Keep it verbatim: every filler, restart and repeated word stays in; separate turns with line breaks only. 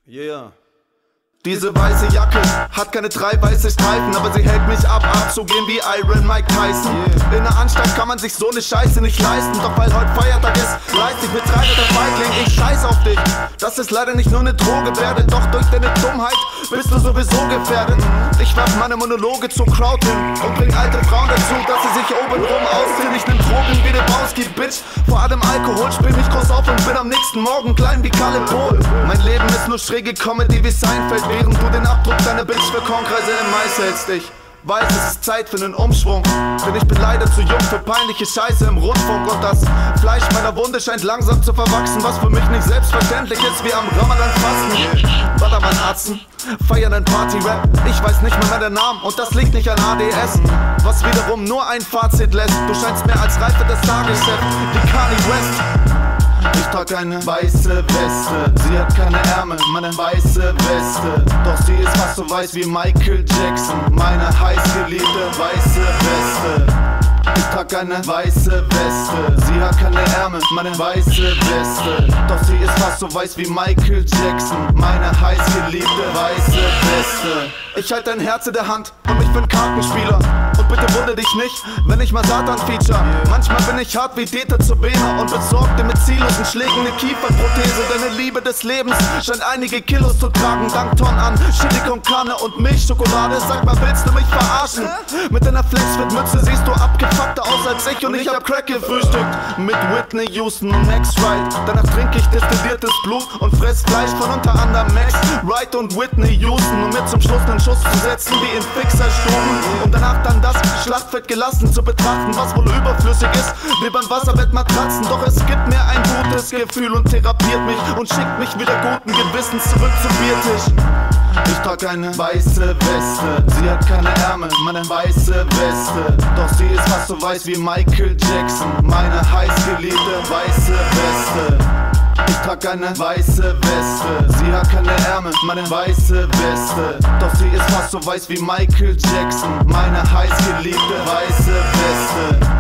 Yeah. Diese weiße Jacke hat keine drei weiße Streifen, aber sie hält mich ab, abzugehen wie Iron Mike Tyson. Yeah. In der Anstalt kann man sich so ne Scheiße nicht leisten, doch weil heute Feiertag ist, reiß dich mit drei der Feigling, ich scheiß auf dich. Das ist leider nicht nur ne Droge, werde doch durch deine Dummheit bist du sowieso gefährdet. Ich werf meine Monologe zur Crowd hin und bring alte Frauen dazu, dass sie sich obenrum ausziehen. Ich nehm Drogen wie Lebowski, Bitch, vor allem Alkohol, spiel mich groß auf und bin am nächsten Morgen klein wie Kalle Pohl. Mein Leben ist nur schräge Comedy wie Seinfeld, während du den Abdruck deiner Bitch für Kornkreise im Mais hältst. Ich weiß, es ist Zeit für nen Umschwung, denn ich bin leider zu jung für peinliche Scheiße im Rundfunk. Und das Fleisch meiner Wunde scheint langsam zu verwachsen, was für mich nicht selbstverständlich ist, wie am Ramadan fasten. Warte Atzen, feiern ein Party-Rap, ich weiß nicht mehr meinen Namen und das liegt nicht an A D S, was wiederum nur ein Fazit lässt. Du scheinst mehr als Reife des Tageschef, wie Kanye West. Ich trag eine weiße Weste, sie hat keine Ärmel, meine weiße Weste. Doch sie ist fast so weiß wie Michael Jackson, meine heißgeliebte weiße Weste. Ich trag eine weiße Weste, sie hat keine Ärmel, meine weiße Weste. Doch sie ist fast so weiß wie Michael Jackson, meine heißgeliebte weiße Weste. Ich halte dein Herz in der Hand und ich bin Kartenspieler. Und bitte wundere dich nicht, wenn ich mal Satan feature. Manchmal bin ich hart wie Dieter zu Bena und besorgte mit ziellosen Schlägen eine Kieferprothese. Deine Liebe des Lebens scheint einige Kilos zu tragen, dank Tonnen an Chili con Carne und Milchschokolade. Sag mal, willst du mich verarschen? Mit deiner Flexfit-Mütze siehst du abgefuckter aus als ich und ich hab Crack gefrühstückt mit Whitney Houston und Max Wright. Danach trinke ich destilliertes Blut und fress Fleisch von unter anderem Max Wright und Whitney Houston, um mir zum Schluss einen Schuss zu setzen wie in Fixerstuben und danach dann das Schlachtfeld gelassen zu betrachten, was wohl überflüssig ist, wie beim Wasserbett Matratzen. Doch es gibt mir ein gutes Gefühl und therapiert mich und schickt mich wieder guten Gewissens zurück zum Biertisch. Ich trag eine weiße Weste, sie hat keine Ärmel, meine weiße Weste. Doch sie ist fast so weiß wie Michael Jackson, meine heißgeliebte weiße Weste. Ich trag eine weiße Weste, sie hat keine Ärmel, meine weiße Weste. Doch sie ist fast so weiß wie Michael Jackson, meine heißgeliebte weiße Weste.